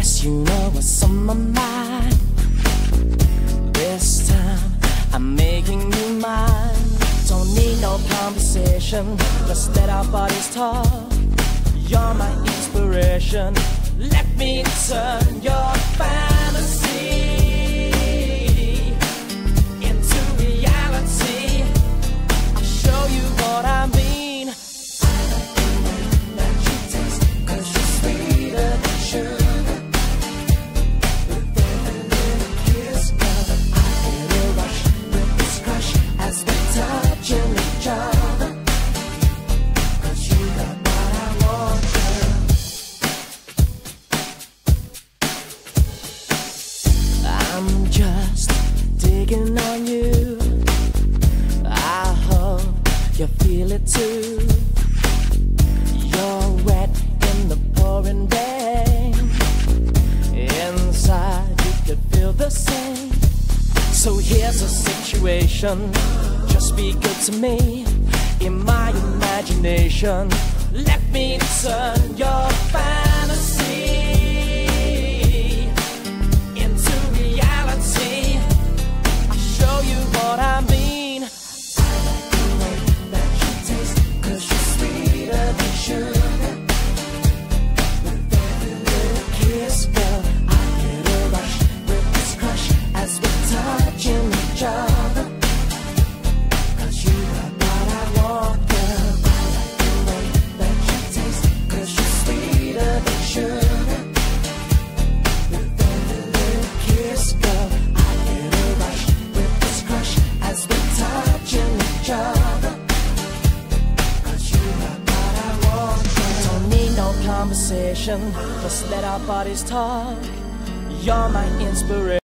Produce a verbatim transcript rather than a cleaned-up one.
Guess you know what's on my mind. This time I'm making you mine. Don't need no conversation, just let our bodies talk. You're my inspiration, let me turn your fantasy into reality. I'll show you what I mean. I like the way that you taste, 'cause you're sweeter than sugar. With every little kiss, girl, I get a rush with this crush as we touch each other. 'Cause you got what I want, girl. I'm just digging on you. I hope you feel it too. You're wet in the pouring rain. Inside you could feel the same. So here's a situation, just be good to me. In my imagination, let me turn your fantasy into reality. I'll show you what I mean. I like the way that you taste, 'cause you're sweeter than sugar. With every little kiss, girl, I get a rush with this crush as we're touching each other. 'Cause you got what I want, girl. I like the way that you taste, 'cause you're sweeter than sugar. With every little kiss, girl, I get a rush with this crush as we're touching each other. 'Cause you got what I want, girl. Don't need no conversation, just let our bodies talk. You're my inspiration.